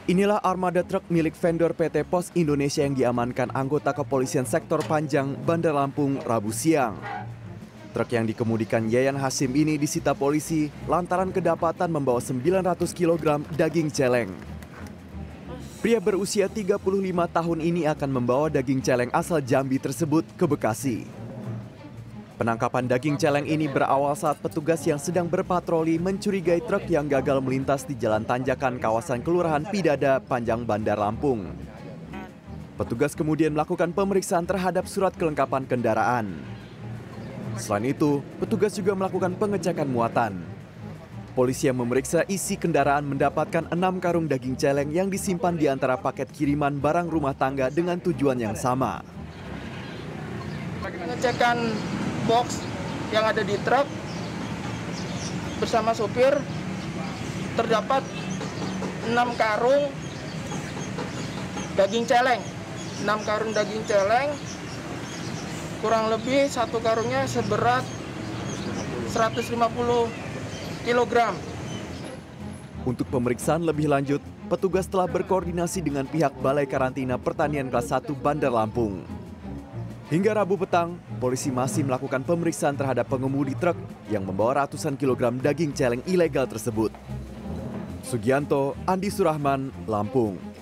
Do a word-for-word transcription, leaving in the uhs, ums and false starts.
Inilah armada truk milik vendor P T Pos Indonesia yang diamankan anggota kepolisian sektor Panjang, Bandar Lampung, Rabu siang. Truk yang dikemudikan Yayan Hasim ini disita polisi lantaran kedapatan membawa sembilan ratus kilogram daging celeng. Pria berusia tiga puluh lima tahun ini akan membawa daging celeng asal Jambi tersebut ke Bekasi. Penangkapan daging celeng ini berawal saat petugas yang sedang berpatroli mencurigai truk yang gagal melintas di jalan tanjakan kawasan Kelurahan Pidada, Panjang, Bandar Lampung. Petugas kemudian melakukan pemeriksaan terhadap surat kelengkapan kendaraan. Selain itu, petugas juga melakukan pengecekan muatan. Polisi yang memeriksa isi kendaraan mendapatkan enam karung daging celeng yang disimpan di antara paket kiriman barang rumah tangga dengan tujuan yang sama. Pengecekan box yang ada di truk bersama sopir terdapat enam karung daging celeng, enam karung daging celeng, kurang lebih satu karungnya seberat seratus lima puluh kilogram. Untuk pemeriksaan lebih lanjut, petugas telah berkoordinasi dengan pihak Balai Karantina Pertanian Kelas satu Bandar Lampung. Hingga Rabu petang, polisi masih melakukan pemeriksaan terhadap pengemudi truk yang membawa ratusan kilogram daging celeng ilegal tersebut. Sugianto, Andi Surahman, Lampung.